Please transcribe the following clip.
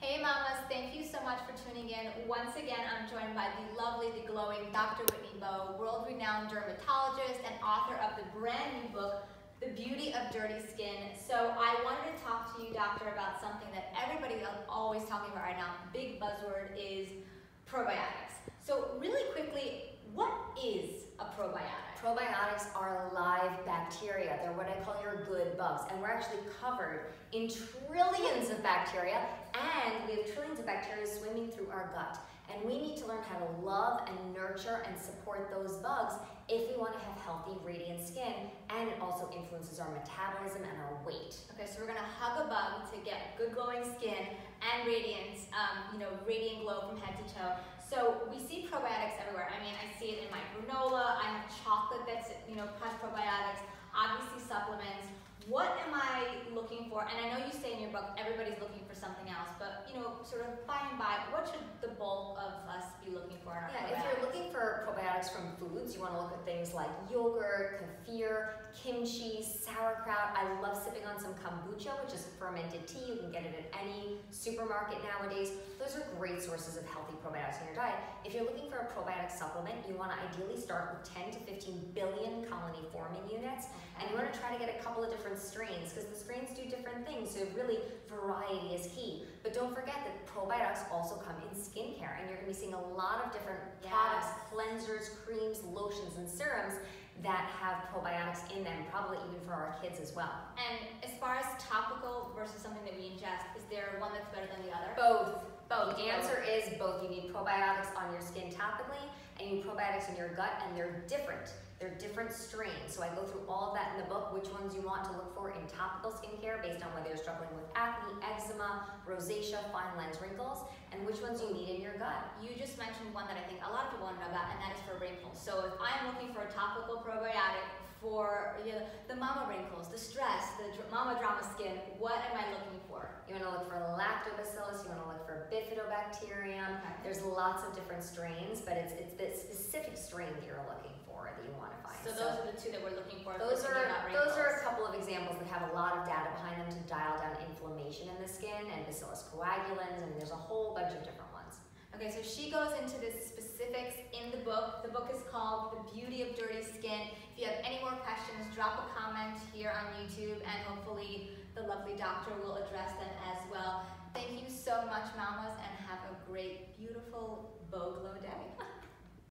Hey mamas, thank you so much for tuning in. Once again, I'm joined by the lovely, the glowing Dr. Whitney Bowe, world-renowned dermatologist and author of the brand new book, The Beauty of Dirty Skin. So I wanted to talk to you, doctor, about something that everybody's always talking about right now. Big buzzword is probiotics. So really quickly, what is a probiotic? Probiotics are live bacteria. They're what I call your good bugs. And we're actually covered in trillions of bacteria, and we have trillions of bacteria swimming through our gut. And we need to learn how to love and nurture and support those bugs if we want to have healthy, radiant skin, and it also influences our metabolism and our weight. Okay, so we're gonna hug a bug to get good glowing skin and radiance, radiant glow from head to toe. So we see probiotics everywhere. I mean, I see it in my granola. I have chocolate that's, has probiotics, obviously supplements. What am I looking for? And I know you say in your book, everybody's looking for something else, but sort of by and by, what should the bulk of us be looking for in our probiotics? If you're looking for probiotics from foods, you want to look at things like yogurt, kefir, kimchi, sauerkraut. I love sipping on some kombucha, which is fermented tea. You can get it at any supermarket nowadays. Those are great sources of healthy probiotics in your diet. If you're looking for a probiotic supplement, you want to ideally start with 10 to 15 billion colony forming units, and you want to try to get a couple of different strains, because the strains do different things, so really variety is key. But don't forget that probiotics also come in skincare, and you're going to be seeing a lot of different products, cleansers, creams, lotions, and serums that have probiotics in them, probably even for our kids as well. And as far as topical versus something that we ingest, is there one that's better than the other? Both. The answer is both. You need probiotics on your skin topically, and you need probiotics in your gut, and they're different. They're different strains. So I go through all of that in the book, which ones you want to look for in topical skincare based on whether you're struggling with acne, eczema, rosacea, fine lines, wrinkles, and which ones you need in your gut. You just mentioned one that I think a lot of people want to know about, and that is for wrinkles. So if I'm looking for a topical probiotic for the mama wrinkles, the stress, the mama drama skin, what am I looking for? You want to look for lactobacillus, you want to look for bifidobacterium. Okay. There's lots of different strains, but it's the specific strain that you're looking for that you want to find. So those are the two that we're looking for. Those are a couple of examples that have a lot of data behind them to dial down inflammation in the skin and bacillus coagulans, and there's a whole bunch of different ones. Okay, so she goes into the specifics in the book. The book is called The Beauty of Dirty Skin. If you have any more questions, drop a comment here on YouTube, and hopefully the lovely doctor will address them as well. Thank you so much, mamas, and have a great, beautiful Bow Glow day.